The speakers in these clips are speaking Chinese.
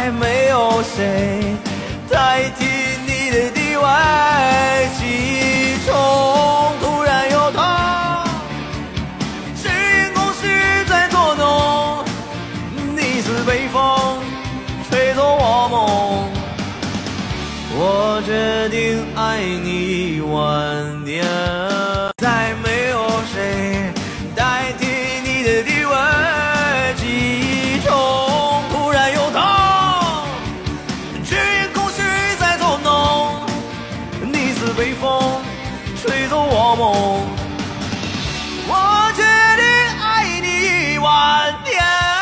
再没有谁代替你的地位。记忆中突然有他，是因故事在作弄。你是北风吹走我梦，我决定爱你一万年。再没有谁代替你的地位。记忆中突然有他，只因故事在作弄。你似北风吹走我梦，我决定爱你一万年。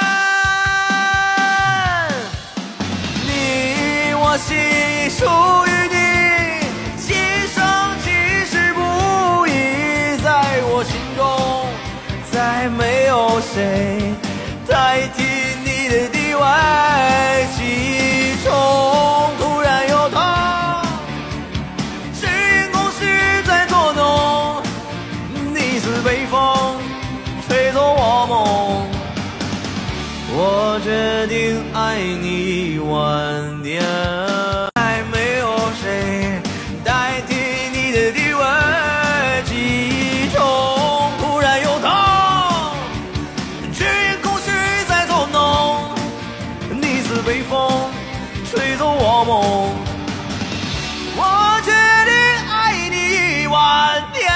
你我心已属于你，今生今世不移。在我心中再没有谁代替你的地位。记忆中突然有他，是因故事在作弄。你似北风吹走我梦，我决定爱你一万年。再没有谁代替你的地位。记忆中突然有他，只因故事在作弄。你似北风吹走我梦，我决定爱你一万年。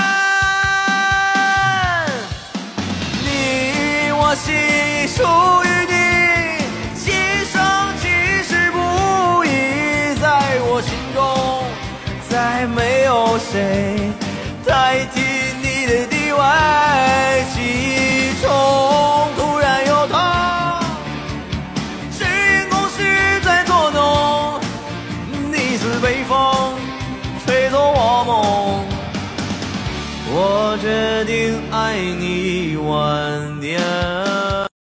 你我心已属于你，今生今世不移。在我心中再没有谁代替你的地位。记忆中突然有他，是因故事在作弄。你似北风吹走我梦，我决定爱你一万